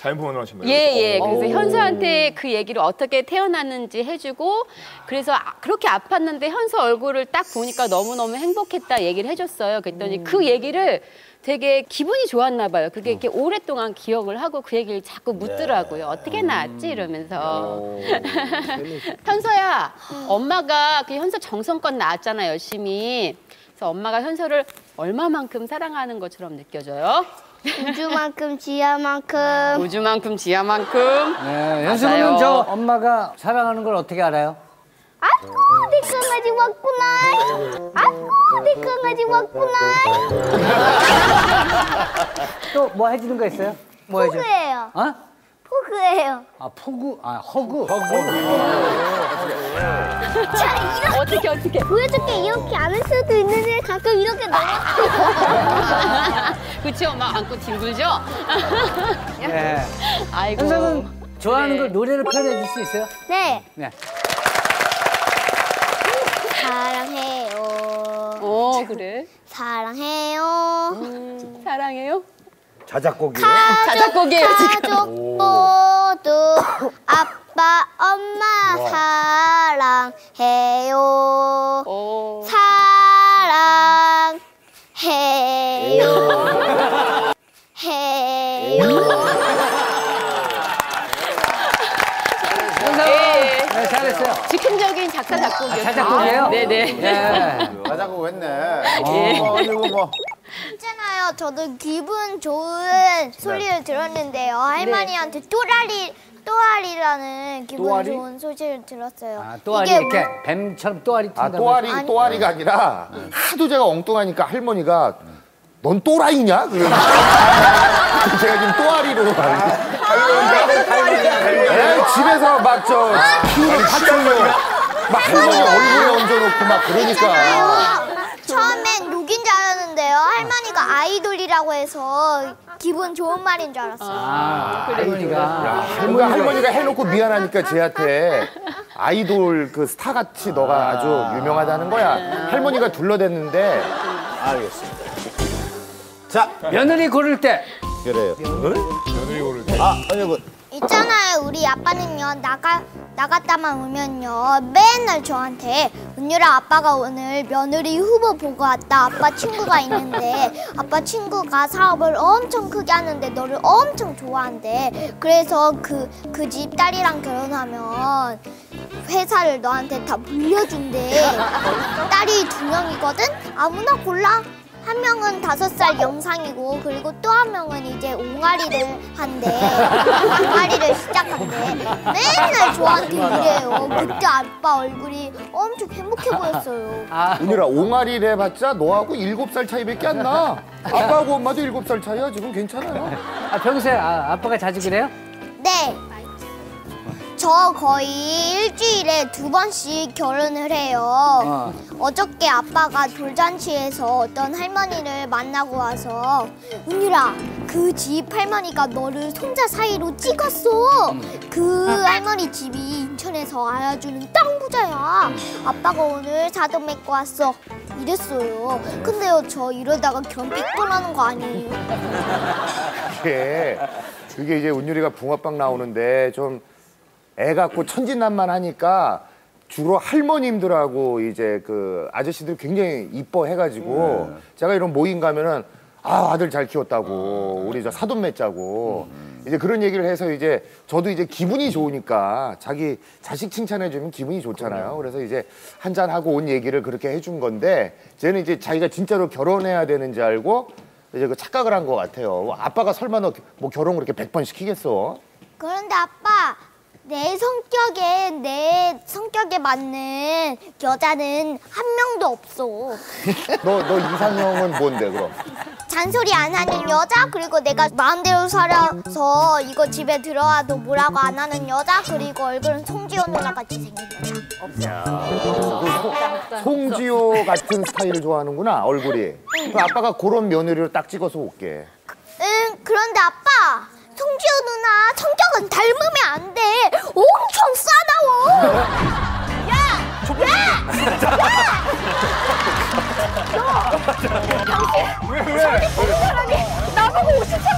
자연 봉헌을 하신 거예요? 예. 그래서 현서한테 그 얘기를 어떻게 태어났는지 해주고 그래서 그렇게 아팠는데 현서 얼굴을 딱 보니까 너무너무 행복했다 얘기를 해줬어요. 그랬더니 그 얘기를 되게 기분이 좋았나 봐요. 그게 이렇게 오랫동안 기억을 하고 그 얘기를 자꾸 묻더라고요. 어떻게 낳았지? 이러면서. 현서야, 엄마가 그 현서 정성껏 낳았잖아, 열심히. 그래서 엄마가 현서를 얼마만큼 사랑하는 것처럼 느껴져요? 우주만큼 지하만큼. 우주만큼 지하만큼. 네, 현수는 저 엄마가 사랑하는 걸 어떻게 알아요? 아이고, 내 강아지 왔구나. 아이고, 내 강아지 왔구나. 또 뭐 해주는 거 있어요? 뭐 해줘? 포그예요. 어? 포그예요. 아, 포구? 아, 허그? 자, 이렇게. 어떻게. 보여줄게. 이렇게 안 할 수도 있는데 가끔 이렇게 넘어. 그치, 엄마 안고 뒹굴죠? 네. 아이고. 현수는 좋아하는 걸 노래를 표현해 줄 수 있어요? 네. 네. 사랑해요. 그래. 사랑해요. 사랑해요? 자작곡이에요? 자작곡이에요, 지금. 가족 모두 아빠, 엄마 사랑해요. 사랑해요. 해요. 네, 잘했어요. 즉흥적인 작사, 작곡이었어요. 자작곡이에요? 네네. 네. 자작곡 했네. 그리고 뭐 있잖아요. 저도 기분 좋은 소리를 들었는데요. 할머니한테 또아리라는 기분 또아리? 좋은 소식을 들었어요. 아, 또아리 이게 이렇게 뱀처럼 또아리 튄다고. 또아리가 아니라 하도 제가 엉뚱하니까 할머니가 넌 또라이냐? 그러면 제가 지금 또아리로 집에서 막 저 키우는 파충류 막 할머니 얼굴에 얹어놓고 막 그러니까. 처음엔 욕인 줄 알았는데요. 할머니가 아이돌이라고 해서 기분 좋은 말인 줄 알았어요. 아, 할머니가. 뭔가 할머니가 해놓고 미안하니까 쟤한테 아이돌 그 스타같이 너가 아주 유명하다는 거야. 할머니가 둘러댔는데. 알겠습니다. 자, 며느리 고를 때. 그래요. 며느리 고를 때. 여러분. 있잖아요. 우리 아빠는요. 나갔다만 오면요. 맨날 저한테 은유라 아빠가 오늘 며느리 후보 보고 왔다. 아빠 친구가 있는데 아빠 친구가 사업을 엄청 크게 하는데 너를 엄청 좋아한대. 그래서 그 집 딸이랑 결혼하면 회사를 너한테 다 물려준대. 딸이 2명이거든? 아무나 골라. 한 명은 5살 영상이고 그리고 또 한 명은 이제 옹알이를 한대. 옹알이를 시작한대. 맨날 저한테 이래요. 그때 아빠 얼굴이 엄청 행복해 보였어요. 은유라, 옹알이를 해봤자 너하고 7살 차이밖에 안 나. 아빠하고 엄마도 7살 차이야. 지금 괜찮아요. 아, 평소에 아빠가 자주 그래요? 네. 저 거의 일주일에 2번씩 결혼을 해요. 어저께 아빠가 돌잔치에서 어떤 할머니를 만나고 와서 은유라, 그 집 할머니가 너를 손자 사이로 찍었어. 그 할머니 집이 인천에서 알아주는 땅 부자야. 아빠가 오늘 사돈 맺고 왔어. 이랬어요. 근데요, 저 이러다가 견 삐뚤어나는 거 아니에요? 그게 이제 은유리가 붕어빵 나오는데 좀 애 갖고 천진난만하니까 주로 할머님들하고 이제 그 아저씨들 굉장히 이뻐해가지고 제가 이런 모임 가면은 아들 잘 키웠다고 우리 저 사돈 맺자고 이제 그런 얘기를 해서 이제 저도 이제 기분이 좋으니까 자기 자식 칭찬해주면 기분이 좋잖아요. 그래서 이제 한잔 하고 온 얘기를 그렇게 해준 건데 쟤는 이제 자기가 진짜로 결혼해야 되는지 알고 이제 그 착각을 한 것 같아요. 아빠가 설마 너 뭐 결혼 그렇게 100번 시키겠어? 그런데 아빠, 내 성격에 맞는 여자는 한 명도 없어. 너 이상형은 뭔데 그럼? 잔소리 안 하는 여자, 그리고 내가 마음대로 살아서 이거 집에 들어와도 뭐라고 안 하는 여자, 그리고 얼굴은 송지효 누나 같이 생긴 여자. 송지효 같은 스타일을 좋아하는구나, 얼굴이. 그럼 아빠가 그런 며느리를 딱 찍어서 올게. 그런데 아빠, 송지효 누나 성격은 닮으면 안 돼. 엄청 싸다워. 왜? 사람이 나보고 50살